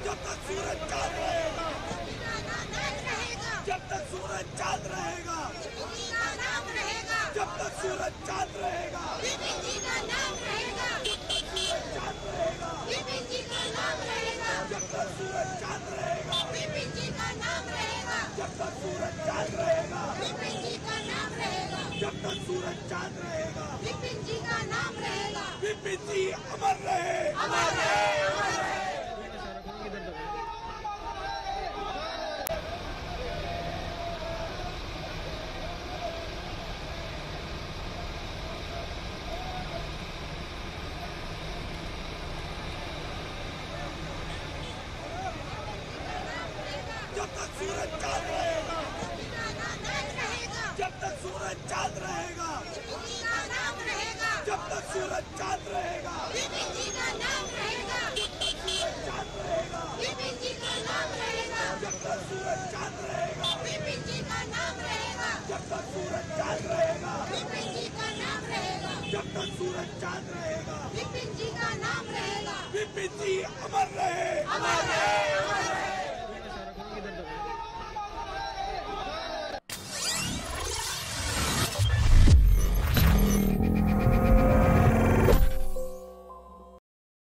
जब तक सूरज चांद रहेगा, जब तक सूरज चांद रहेगा, जब तक सूरज चांद रहेगा, जब तक सूरज चांद रहेगा, जब तक सूरज चांद रहेगा, जब तक सूरज चांद रहेगा, विपिन जी का नाम रहेगा। विपिन जी अमर रहे, अमर रहे, अमर रहे। जब तक सूरज चांद रहेगा, जब तक सूरज चांद रहेगा, जब तक सूरज चांद रहेगा।